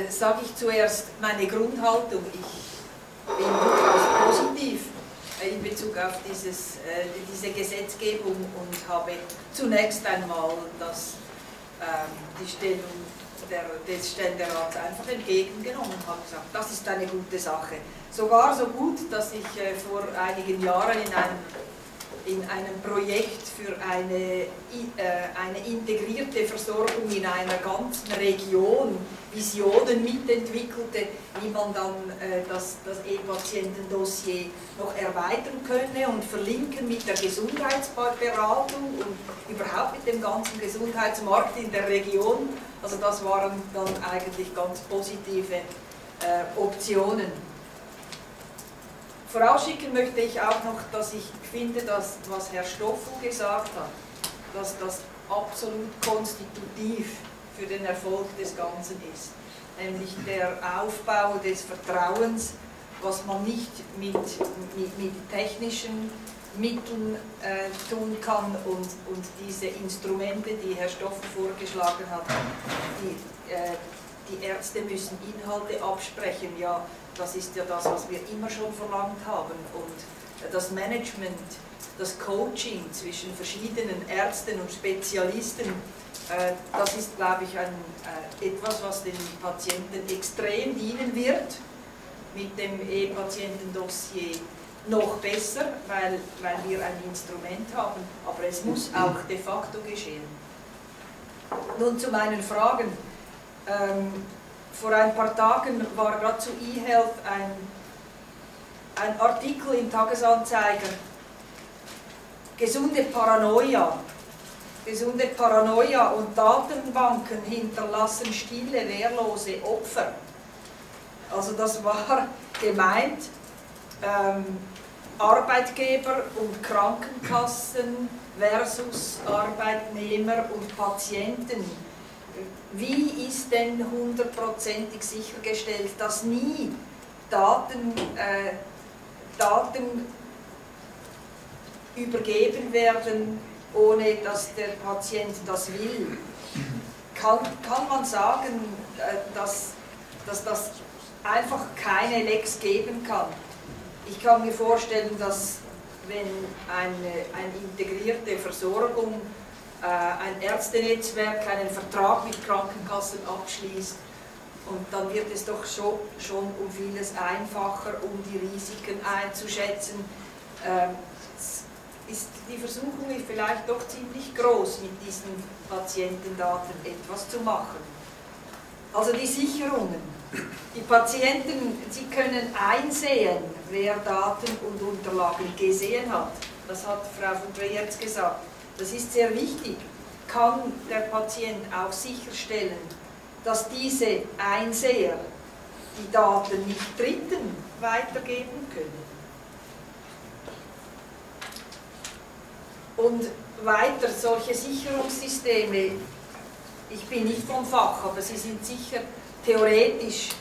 sage ich zuerst meine Grundhaltung. Ich bin durchaus positiv in Bezug auf diese Gesetzgebung und habe zunächst einmal die Stellung des Ständerats einfach entgegengenommen und habe gesagt, das ist eine gute Sache. Sogar so gut, dass ich vor einigen Jahren in einem Projekt für eine integrierte Versorgung in einer ganzen Region Visionen mitentwickelte, wie man dann das E-Patienten-Dossier noch erweitern könne und verlinken mit der Gesundheitsberatung und überhaupt mit dem ganzen Gesundheitsmarkt in der Region. Also das waren dann eigentlich ganz positive Optionen. Vorausschicken möchte ich auch noch, dass ich finde, dass, was Herr Stoffel gesagt hat, dass das absolut konstitutiv für den Erfolg des Ganzen ist. Nämlich der Aufbau des Vertrauens, was man nicht mit technischen Mitteln tun kann und diese Instrumente, die Herr Stoffel vorgeschlagen hat, die Ärzte müssen Inhalte absprechen, ja, das ist ja das, was wir immer schon verlangt haben. Und das Management, das Coaching zwischen verschiedenen Ärzten und Spezialisten, das ist, glaube ich, etwas, was den Patienten extrem dienen wird, mit dem E-Patienten-Dossier noch besser, weil wir ein Instrument haben, aber es muss auch de facto geschehen. Nun zu meinen Fragen. Vor ein paar Tagen war gerade zu eHealth ein Artikel im Tagesanzeiger, gesunde Paranoia und Datenbanken hinterlassen stille, wehrlose Opfer. Also das war gemeint, Arbeitgeber und Krankenkassen versus Arbeitnehmer und Patienten. Wie ist denn hundertprozentig sichergestellt, dass nie Daten übergeben werden, ohne dass der Patient das will? Kann man sagen, dass das einfach keine Lecks geben kann? Ich kann mir vorstellen, dass wenn eine integrierte Versorgung, ein Ärztenetzwerk einen Vertrag mit Krankenkassen abschließt, und dann wird es doch schon um vieles einfacher, um die Risiken einzuschätzen. Die Versuchung ist vielleicht doch ziemlich groß, mit diesen Patientendaten etwas zu machen. Also die Sicherungen. Die Patienten, sie können einsehen, wer Daten und Unterlagen gesehen hat. Das hat Frau von Dreierz gesagt. Das ist sehr wichtig. Kann der Patient auch sicherstellen, dass diese Einseher die Daten nicht Dritten weitergeben können? Und weiter, solche Sicherungssysteme, ich bin nicht vom Fach, aber sie sind sicher theoretisch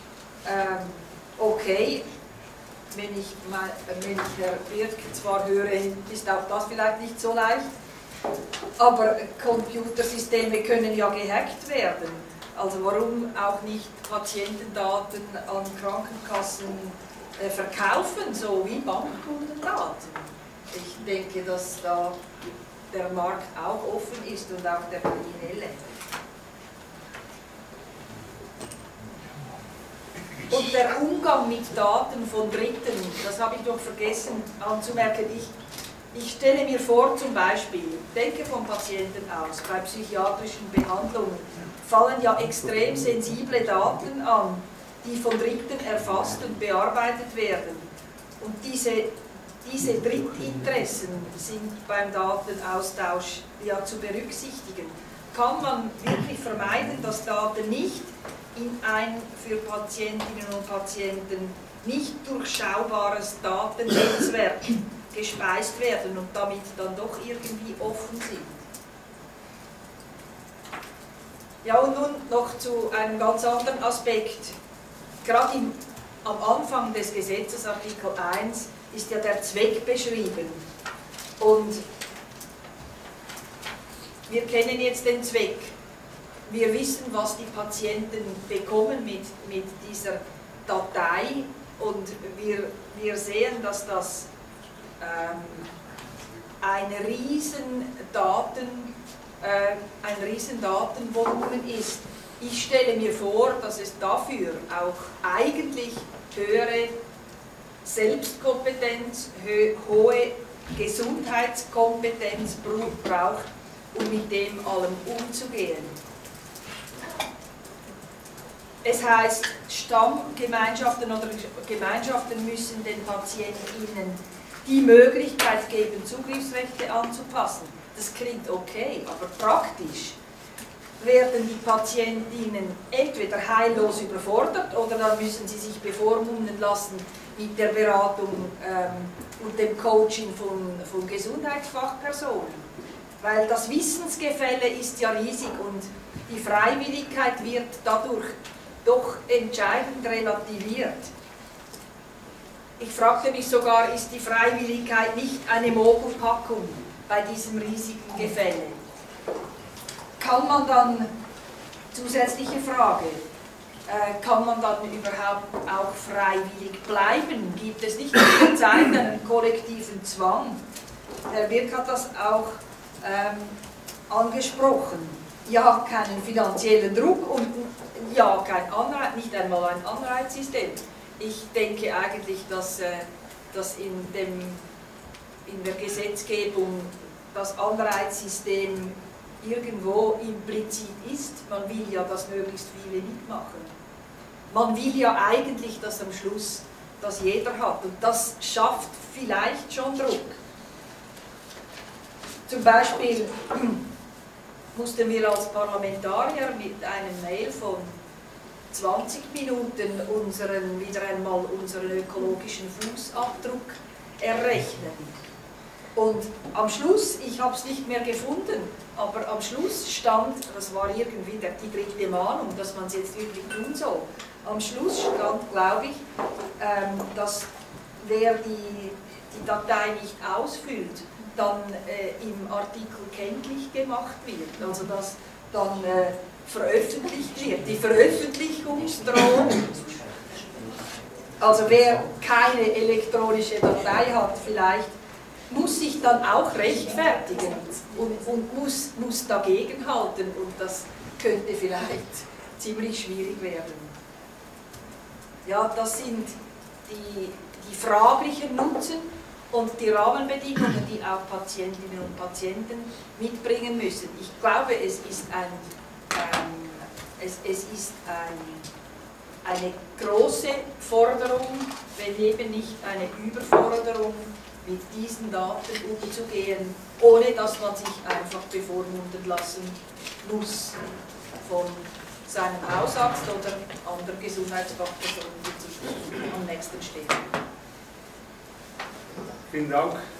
okay. Wenn ich Herr Birk zwar höre, ist auch das vielleicht nicht so leicht, aber Computersysteme können ja gehackt werden. Also warum auch nicht Patientendaten an Krankenkassen verkaufen, so wie Bankkundendaten? Ich denke, dass da der Markt auch offen ist und auch der kriminelle. Und der Umgang mit Daten von Dritten, das habe ich noch vergessen anzumerken. Ich stelle mir vor, zum Beispiel, denke vom Patienten aus, bei psychiatrischen Behandlungen fallen ja extrem sensible Daten an, die von Dritten erfasst und bearbeitet werden. Und diese Drittinteressen sind beim Datenaustausch ja zu berücksichtigen. Kann man wirklich vermeiden, dass Daten nicht in ein für Patientinnen und Patienten nicht durchschaubares Datennetzwerk gespeist werden und damit dann doch irgendwie offen sind? Ja, und nun noch zu einem ganz anderen Aspekt. Gerade am Anfang des Gesetzes, Artikel 1, ist ja der Zweck beschrieben. Und wir kennen jetzt den Zweck. wir wissen, was die Patienten bekommen mit dieser Datei, und wir sehen, dass das ein riesen Datenvolumen ist. Ich stelle mir vor, dass es dafür auch eigentlich höhere Selbstkompetenz, hohe Gesundheitskompetenz braucht, um mit dem allem umzugehen. Es heißt, Stammgemeinschaften oder Gemeinschaften müssen den PatientInnen die Möglichkeit geben, Zugriffsrechte anzupassen. Das klingt okay, aber praktisch werden die PatientInnen entweder heillos überfordert oder dann müssen sie sich bevormunden lassen mit der Beratung und dem Coaching von Gesundheitsfachpersonen. Weil das Wissensgefälle ist ja riesig und die Freiwilligkeit wird dadurch doch entscheidend relativiert. Ich fragte mich sogar, ist die Freiwilligkeit nicht eine Mogelpackung bei diesem riesigen Gefälle? Kann man dann, zusätzliche Frage, kann man dann überhaupt auch freiwillig bleiben? Gibt es nicht mit der Zeit einen kollektiven Zwang? Herr Wirk hat das auch angesprochen. Ja, keinen finanziellen Druck und ja, kein Anreiz, nicht einmal ein Anreizsystem. Ich denke eigentlich, dass in der Gesetzgebung das Anreizsystem irgendwo implizit ist. Man will ja, dass möglichst viele mitmachen. Man will ja eigentlich, dass am Schluss das jeder hat. Und das schafft vielleicht schon Druck. Zum Beispiel mussten wir als Parlamentarier mit einem Mail von 20 Minuten wieder einmal unseren ökologischen Fußabdruck errechnen. Und am Schluss, ich habe es nicht mehr gefunden, aber am Schluss stand, das war irgendwie die dritte Mahnung, dass man es jetzt wirklich tun soll. Am Schluss stand, glaube ich, dass wer die Datei nicht ausfüllt, dann im Artikel kenntlich gemacht wird, also dass dann veröffentlicht wird. Die Veröffentlichungsdrohung, also wer keine elektronische Datei hat, vielleicht muss sich dann auch rechtfertigen und muss dagegenhalten, und das könnte vielleicht ziemlich schwierig werden. Ja, das sind die fraglichen Nutzen und die Rahmenbedingungen, die auch Patientinnen und Patienten mitbringen müssen. Ich glaube, es ist eine große Forderung, wenn eben nicht eine Überforderung, mit diesen Daten umzugehen, ohne dass man sich einfach bevormunden lassen muss von seinem Hausarzt oder anderen Gesundheitsfachpersonen, die sich am nächsten stehen. Vielen Dank.